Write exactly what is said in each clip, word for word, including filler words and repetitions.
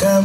cap.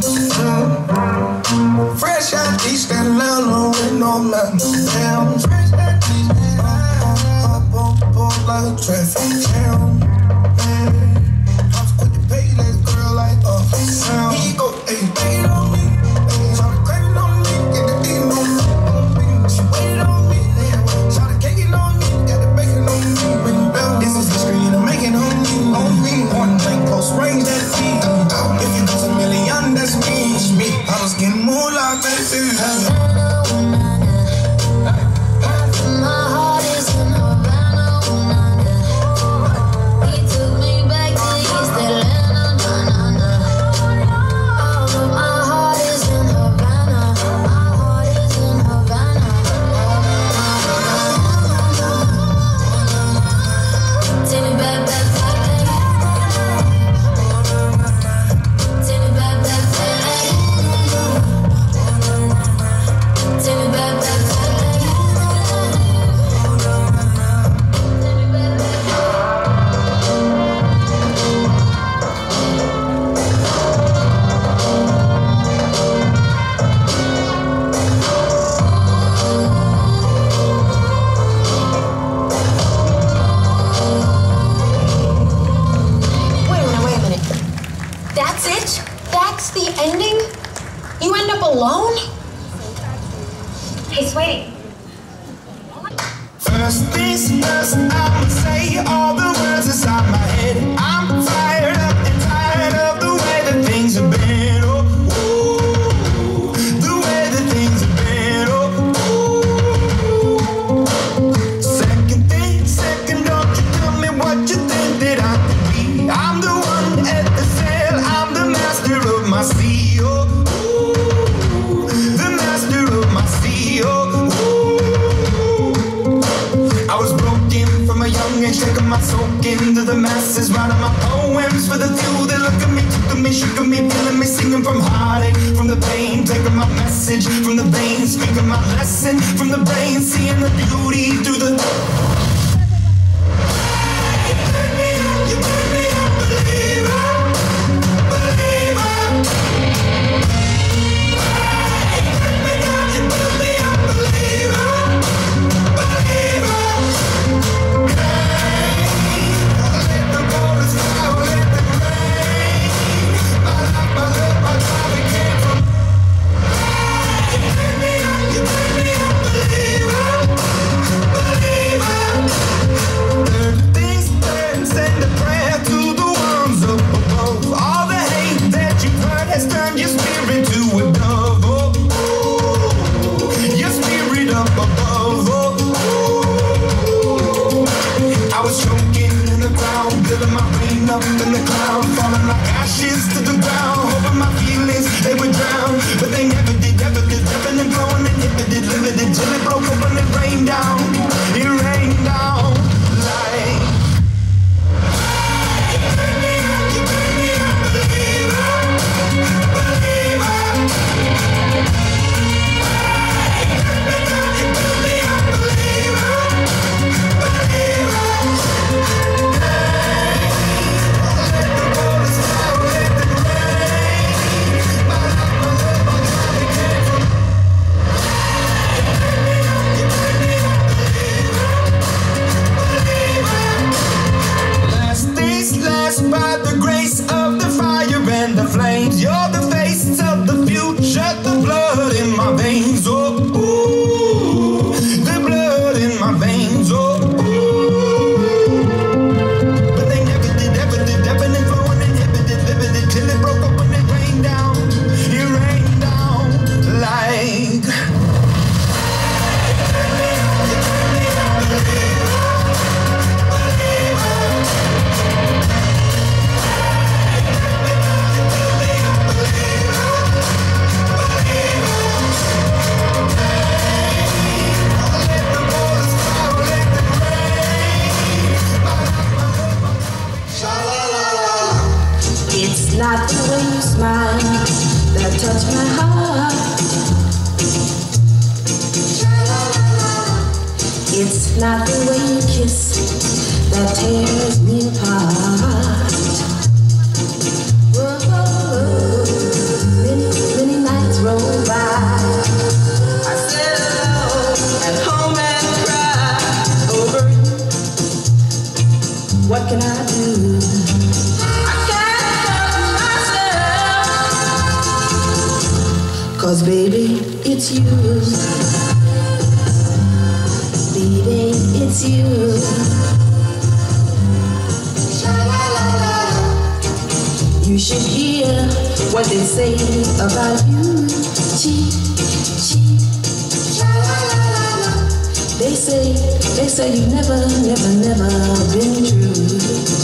Fresh out East Atlanta with no mountains down. Fresh out East Atlanta, up on the board like a traffic jam. I was quick to pay that girl like a sound. He go, hey, take it on me. Try to crave it on me, get the beating on me. She waited on me, try to cake it on me, got the bacon on me. This is history and I'm making on me, on me. One blank close range, that's me. If you got a million, that's me. me. I was getting more like baby. Hey, sweetie. First things first, I'ma say all the words inside my head. I'm fired up and tired of the way that things have been. Oh, ooh, the way that things have been. Oh, ooh. Second thing, second, don't you tell me what you think that I could be. I'm the one at the sail, I'm the master of my sea. Oh, ooh, the master of my sea. Oh, taking my soak into the masses, writing my poems for the few that look at me, took to me, shook at me, feeling me, singing from heartache, from the pain, taking my message from the veins, speaking my lesson from the brain, seeing the beauty through the. You turn me on, you turn me on, believer, believer. You turn me on, you turn me on, believer, believer. Up in the cloud, falling like ashes to the ground, hoping my feelings they would drown, but they never did, ever did, ebbing and blowing, inhibited, limited, till it broke up and it rained down, it rained down like. You turn me on, you turn me on, believer, believer. You turn me on, you turn me on, believer, believer. By the grace of the fire and the flames, you're the face of the future, the blood in my veins. Oh, ooh, the blood in my veins. Oh, ooh. But they never did, ever did, ever did, flowing, inhibited, limited, till it broke up when it rained down. It rained down like. It's not the way you smile that touch my heart. It's not the way you kiss that tears me apart. Whoa, whoa, whoa. What can I do? I can't help myself. 'Cause baby, it's you. Baby, it's you. You should hear what they say about you. Cheat, cheat. They say, they say you never, never, never been true.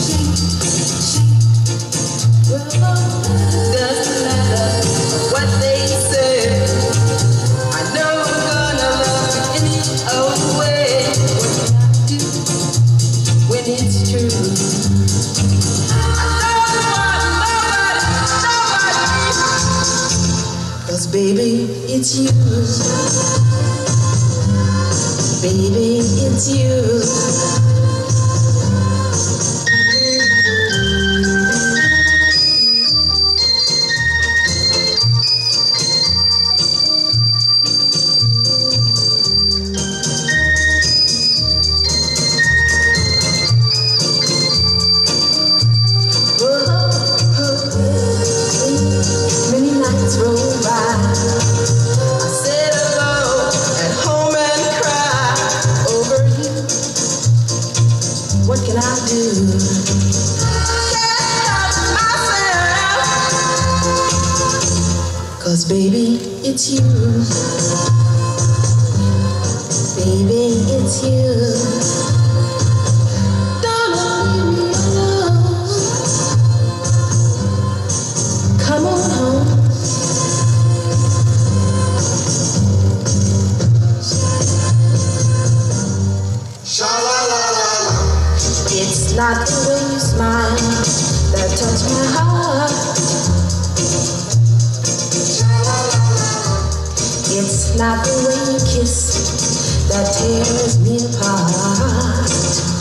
Well, doesn't matter what they say. I know I'm gonna love you any old way. What can I do when it's true? Baby, it's you. Baby, it's you. Many nights roll by. What can I do? I can't help myself. 'Cause baby, it's you. Baby, it's you. Don't leave me alone. Come on home. It's not the way you smile that touched my heart. It's not the way you kiss that tears me apart.